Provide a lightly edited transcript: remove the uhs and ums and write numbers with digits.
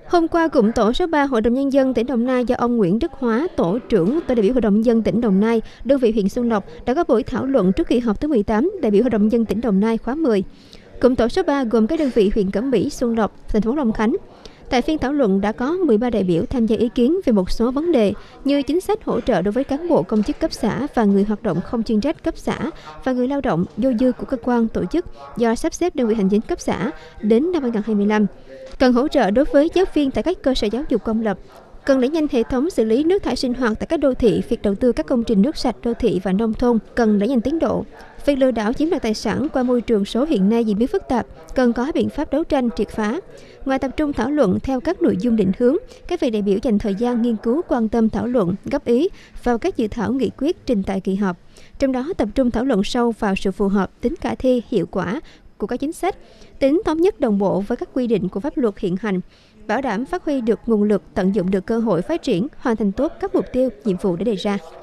Hôm qua, cụm tổ số 3 Hội đồng Nhân dân tỉnh Đồng Nai do ông Nguyễn Đức Hóa, Tổ trưởng Tổ đại biểu Hội đồng Nhân dân tỉnh Đồng Nai, đơn vị huyện Xuân Lộc đã có buổi thảo luận trước kỳ họp thứ 18 đại biểu Hội đồng Nhân dân tỉnh Đồng Nai khóa 10. Cụm tổ số 3 gồm các đơn vị huyện Cẩm Mỹ, Xuân Lộc, thành phố Long Khánh. Tại phiên thảo luận đã có 13 đại biểu tham gia ý kiến về một số vấn đề như chính sách hỗ trợ đối với cán bộ công chức cấp xã và người hoạt động không chuyên trách cấp xã và người lao động vô dư của cơ quan tổ chức do sắp xếp đơn vị hành chính cấp xã đến năm 2025. Cần hỗ trợ đối với giáo viên tại các cơ sở giáo dục công lập. Cần đẩy nhanh hệ thống xử lý nước thải sinh hoạt tại các đô thị, việc đầu tư các công trình nước sạch đô thị và nông thôn cần đẩy nhanh tiến độ. Việc lừa đảo chiếm đoạt tài sản qua môi trường số hiện nay diễn biến phức tạp, cần có biện pháp đấu tranh triệt phá. Ngoài tập trung thảo luận theo các nội dung định hướng, các vị đại biểu dành thời gian nghiên cứu, quan tâm thảo luận, góp ý vào các dự thảo nghị quyết trình tại kỳ họp. Trong đó tập trung thảo luận sâu vào sự phù hợp, tính khả thi, hiệu quả của các chính sách, tính thống nhất đồng bộ với các quy định của pháp luật hiện hành, bảo đảm phát huy được nguồn lực, tận dụng được cơ hội phát triển, hoàn thành tốt các mục tiêu, nhiệm vụ đã đề ra.